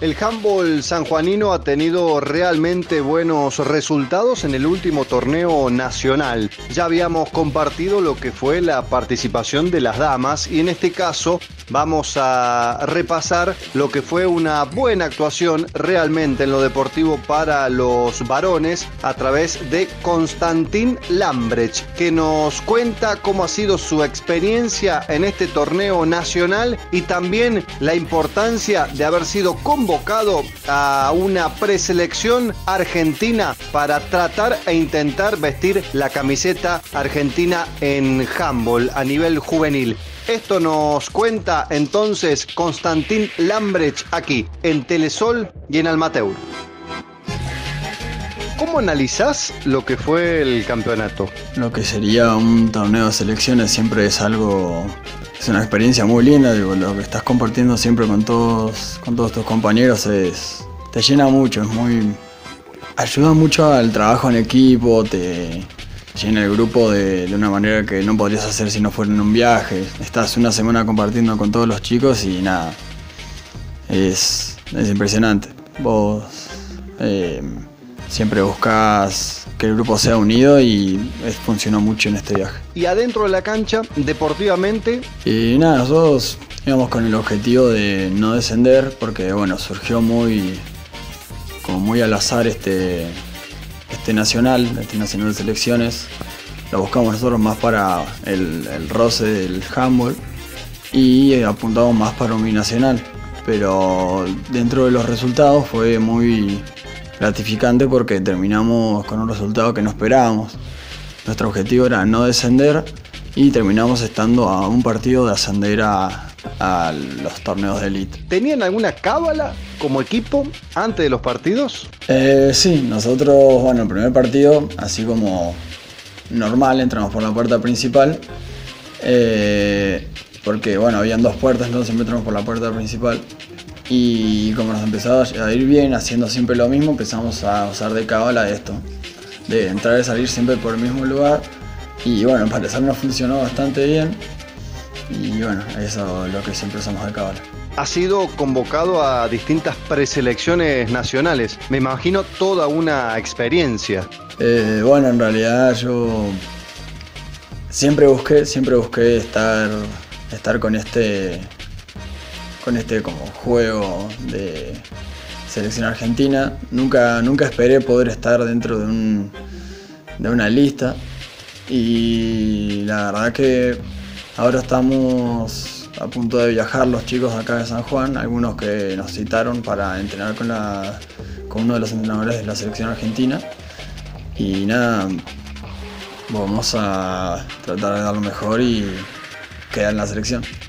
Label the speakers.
Speaker 1: El handball sanjuanino ha tenido realmente buenos resultados en el último torneo nacional. Ya habíamos compartido lo que fue la participación de las damas y en este caso vamos a repasar lo que fue una buena actuación realmente en lo deportivo para los varones a través de Konstantin Lambrecht, que nos cuenta cómo ha sido su experiencia en este torneo nacional y también la importancia de haber sido convocado a una preselección argentina para tratar e intentar vestir la camiseta argentina en handball a nivel juvenil. Esto nos cuenta entonces Konstantin Lambrecht aquí en Telesol y en Almateur. ¿Cómo analizás lo que fue el campeonato?
Speaker 2: Lo que sería un torneo de selecciones siempre es algo, es una experiencia muy linda, digo, lo que estás compartiendo siempre con todos tus compañeros te llena mucho, ayuda mucho al trabajo en equipo, te llena el grupo de una manera que no podrías hacer si no fuera en un viaje. Estás una semana compartiendo con todos los chicos y nada, es impresionante. Vos siempre buscas que el grupo sea unido y funcionó mucho en este viaje.
Speaker 1: Y adentro de la cancha, deportivamente.
Speaker 2: Y nada, nosotros íbamos con el objetivo de no descender porque bueno, surgió muy al azar este nacional de selecciones. Lo buscamos nosotros más para el roce del handball y apuntamos más para un binacional. Pero dentro de los resultados fue muy gratificante porque terminamos con un resultado que no esperábamos. Nuestro objetivo era no descender y terminamos estando a un partido de ascender a los torneos de élite.
Speaker 1: ¿Tenían alguna cábala como equipo antes de los partidos?
Speaker 2: Sí, nosotros, bueno, el primer partido, así como normal, entramos por la puerta principal. Porque bueno, habían dos puertas, entonces siempre entramos por la puerta principal. Y como nos empezaba a ir bien, haciendo siempre lo mismo, empezamos a usar de cábala esto, de entrar y salir siempre por el mismo lugar. Y bueno, al parecer nos funcionó bastante bien. Y bueno, eso es lo que siempre usamos de cábala.
Speaker 1: Ha sido convocado a distintas preselecciones nacionales. Me imagino toda una experiencia.
Speaker 2: Bueno, en realidad yo siempre busqué estar con este como juego de selección argentina. Nunca esperé poder estar dentro de una lista y la verdad que ahora estamos a punto de viajar los chicos acá de San Juan, algunos que nos citaron para entrenar con uno de los entrenadores de la selección argentina y nada, vamos a tratar de dar lo mejor y quedar en la selección.